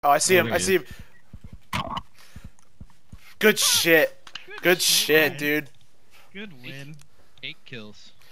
Oh, I see Oh, him. there I he see him. Good shit. Good shit, dude. Good win. 8 kills.